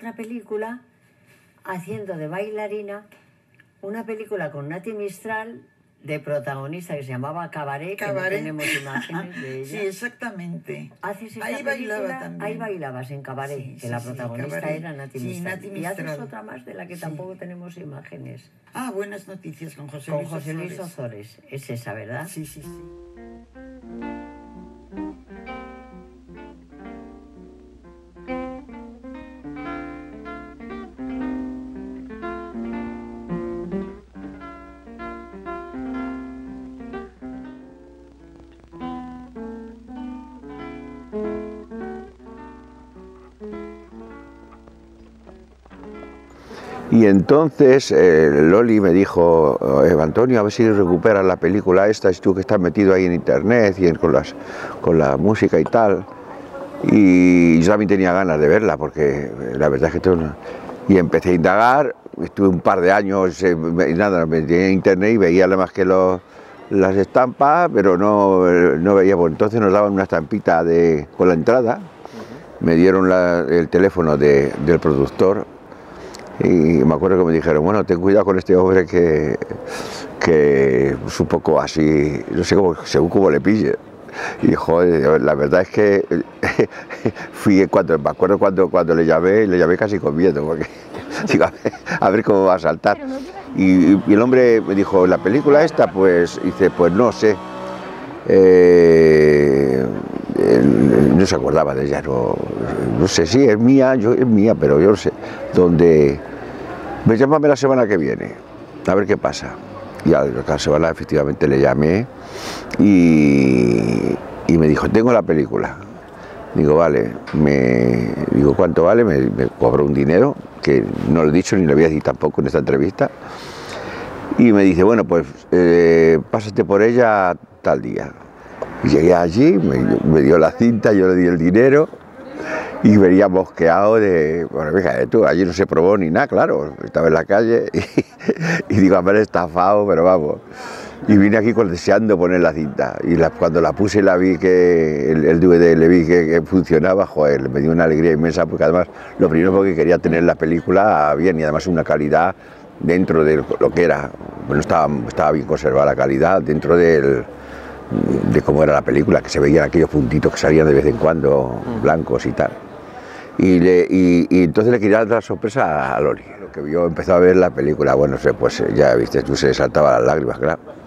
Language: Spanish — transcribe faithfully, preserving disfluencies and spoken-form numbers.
esa película haciendo de bailarina una película con Nati Mistral de protagonista que se llamaba Cabaret, Cabaret. que no tenemos imágenes de ella. Sí, exactamente. Haces esta Ahí película, bailaba también. ahí bailabas en Cabaret, Sí, que sí, la sí, protagonista Cabaret. era Nati Sí, Mistral. Nati Y haces Mistral. otra más de la que Sí. tampoco tenemos imágenes. Ah, Buenas Noticias con José Con Luis José Luis Ozores. Ozores. Es esa, ¿verdad? Sí, sí, sí. Y entonces eh, Loli me dijo, eh, Antonio, a ver si recuperas la película esta, tú que estás metido ahí en internet y en, con, las, con la música y tal. Y yo también tenía ganas de verla, porque la verdad es que todo... Y empecé a indagar, estuve un par de años, eh, nada, me metí en internet y veía nada más que los, las estampas, pero no, no veía, pues entonces nos daban una estampita de, con la entrada, me dieron la, el teléfono de, del productor. Y me acuerdo que me dijeron, bueno, ten cuidado con este hombre que, que es un poco así, no sé cómo, según cómo le pille. Y joder, la verdad es que fui, cuando, me acuerdo cuando, cuando le llamé, le llamé casi con miedo, porque digo, a ver, a ver cómo va a saltar. Y, y el hombre me dijo, la película esta, pues, dice, pues no sé. Eh, él, no se acordaba de ella, no, no sé, sí, es mía, yo, es mía, pero yo no sé, donde me llámame la semana que viene, a ver qué pasa. Y a la semana efectivamente le llamé y, y me dijo, tengo la película. Digo, vale, me, digo, ¿cuánto vale? Me, me cobró un dinero, que no lo he dicho ni lo voy a decir tampoco en esta entrevista. Y me dice, bueno, pues eh, pásate por ella tal día. Y llegué allí, me, me dio la cinta, yo le di el dinero y venía mosqueado de, bueno, fíjate tú, allí no se probó ni nada, claro, estaba en la calle y, y digo, haber estafado, pero vamos. Y vine aquí con, deseando poner la cinta y la, cuando la puse y la vi que el, el D V D le vi que, que funcionaba, joder, me dio una alegría inmensa porque además, lo primero porque quería tener la película bien y además una calidad dentro de lo que era, bueno, estaba, estaba bien conservada la calidad dentro del, de cómo era la película, que se veían aquellos puntitos que salían de vez en cuando, blancos y tal. Y, le, y, y entonces le quería dar la sorpresa a Loli, lo que vio, empezó a ver la película, bueno, no sé, pues ya viste, tú se saltaba las lágrimas, claro.